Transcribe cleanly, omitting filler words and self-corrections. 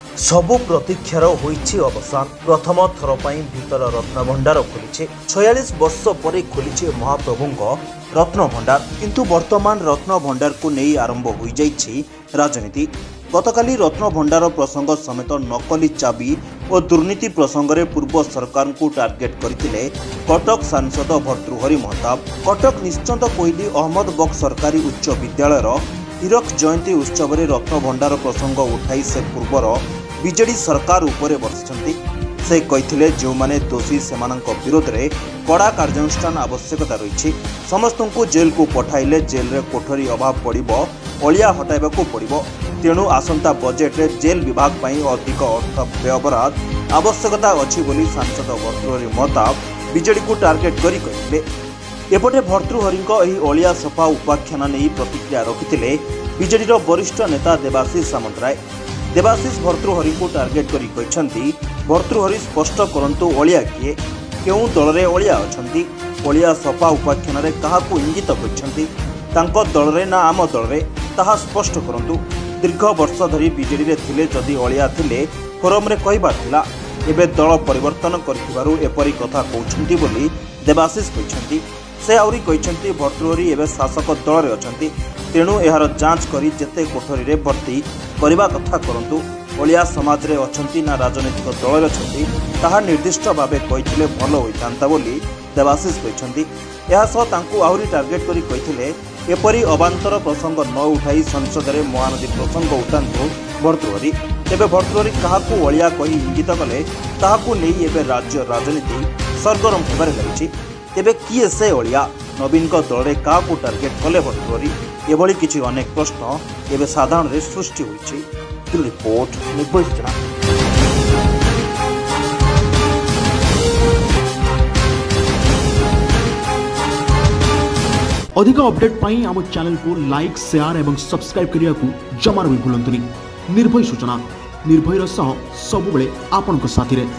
सबु प्रतीक्षार होईछि अवसान। प्रथम थर पई भीतर रत्न भंडार खोली 46 वर्ष पर खोली महाप्रभुंको रत्न भंडार। किंतु वर्तमान रत्न भंडार को नहीं आरंभ हो जाइछि राजनीति। गतकाली रत्न भंडार प्रसंग समेत नकली चाबी और दुर्नीति प्रसंग में पूर्व सरकार को टार्गेट करथिले कटक सांसद भर्तृहरि महताब। कटक निश्चिंत कोइली अहमद बक सरकारी उच्च विद्यालयर हीरक जयंती उत्सव में रत्न भंडार प्रसंग उठाई से पूर्वर बीजेडी सरकार उपरे बर्षिछन्ति। से कहिथिले जो माने दोषी सेमानंक विरोध में कड़ा कार्यानुष्ठान आवश्यकता रही। समस्त को जेल को पठाइले जेल रे कोठरी अभाव पड़िबो, अलिया हटाइबाकू पड़िबो। तेणु आसंता बजेट रे जेल विभाग पई अधिक अर्थ व्यवहार आवश्यकता अछि बोली सांसद भर्तृहरि महताब बीजेडी को टार्गेट करी कहिथिले। एपटे भर्तृहरिंको एही अलिया सफा उपाख्यान नहीं प्रतिक्रिया रखिथिले बीजेडी वरिष्ठ नेता देवाशीष सामंतराय। देवाशीष भर्तृहरि को टार्गेट करी कहिसंती भर्तृहरि स्पष्ट करंतु अलिया किए, केउ दल रे अलिया अछंती। अलिया सफा उपाख्यान रे काहाकू इंगित करिसंती, तांको दल रे ना आम दल रे ताहा स्पष्ट करंतु। दीर्घ वर्ष धरी बीजेडी रे थिले जदि अलिया थिले फोरम रे कहिबार थिला। एबे दल परिवर्तन करथिबारु एपरि कथा कहउछंती बोली देवाशीष कहिसंती। से आउरी कहिसंती भर्तृहरि एबे शासक दल रे अछंती, तेणु एहार जांच करी जेते कोठरी रे भर्ती करबा कथा करंतु। अलिया समाज रे अछंती ना राजनीतिक दल रे अछंती ताहा निर्दिष्ट भाबे कहिथिले भलो होइतांता बोली देवाशीष कहिसंती। एहा सह तांकू आउरी टार्गेट करी कहिथिले एपरि अबांतर प्रसंग न उठाई संसद रे महानदी प्रसंग उठांतु भर्तृहरि। तेबे भर्तृहरि काहाकू अलिया कही इंगित कले ताहाकू नेई एबे राज्य राजनीति सरगरम होबारे लागिछि। तेबे किए से अलिया नवीन दल रे काहाकू टार्गेट कले भर्तृहरि, एभली किछि अनेक प्रश्न एबे साधारण रे सृष्टि होइछि। रिपोर्ट निर्भय सूचना। अधिक अपडेट पाई आम चैनल को लाइक, शेयर एवं सब्सक्राइब करिया को जमार भी भूलंतुनी। निर्भय सूचना, निर्भयर सह सबुबले आपनक साथी रे।